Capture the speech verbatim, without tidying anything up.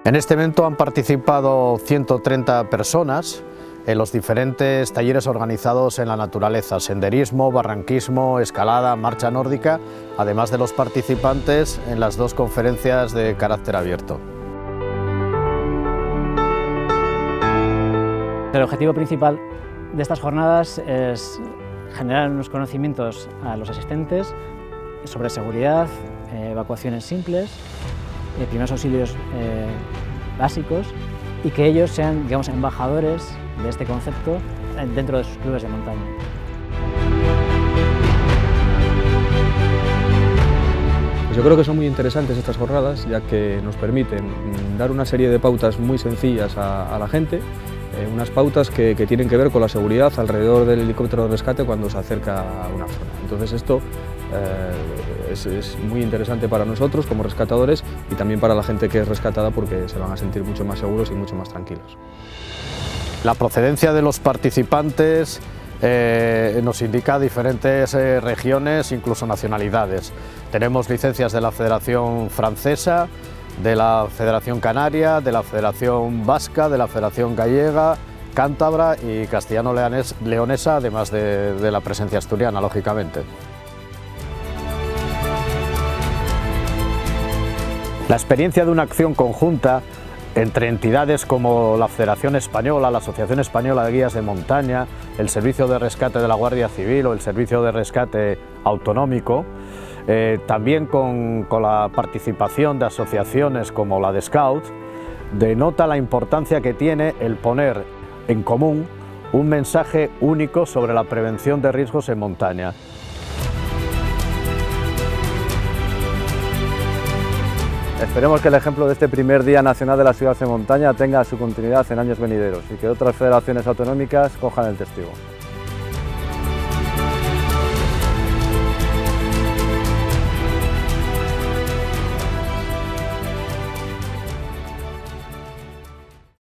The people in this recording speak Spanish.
En este evento han participado ciento treinta personas en los diferentes talleres organizados en la naturaleza: senderismo, barranquismo, escalada, marcha nórdica, además de los participantes en las dos conferencias de carácter abierto. El objetivo principal de estas jornadas es generar unos conocimientos a los asistentes sobre seguridad, eh, evacuaciones simples, eh, primeros auxilios eh, básicos, y que ellos sean, digamos, embajadores de este concepto dentro de sus clubes de montaña. Pues yo creo que son muy interesantes estas jornadas, ya que nos permiten dar una serie de pautas muy sencillas a, a la gente, eh, unas pautas que, que tienen que ver con la seguridad alrededor del helicóptero de rescate cuando se acerca a una zona. Entonces esto eh, es, es muy interesante para nosotros como rescatadores y también para la gente que es rescatada, porque se van a sentir mucho más seguros y mucho más tranquilos. La procedencia de los participantes eh, nos indica diferentes eh, regiones, incluso nacionalidades. Tenemos licencias de la Federación Francesa, de la Federación Canaria, de la Federación Vasca, de la Federación Gallega, Cántabra y Castellano-Leonesa, además de, de la presencia asturiana, lógicamente. La experiencia de una acción conjunta entre entidades como la Federación Española, la Asociación Española de Guías de Montaña, el Servicio de Rescate de la Guardia Civil o el Servicio de Rescate Autonómico, eh, también con, con la participación de asociaciones como la de Scouts, denota la importancia que tiene el poner en común un mensaje único sobre la prevención de riesgos en montaña. Esperemos que el ejemplo de este primer Día Nacional de la Ciudad en Montaña tenga su continuidad en años venideros y que otras federaciones autonómicas cojan el testigo.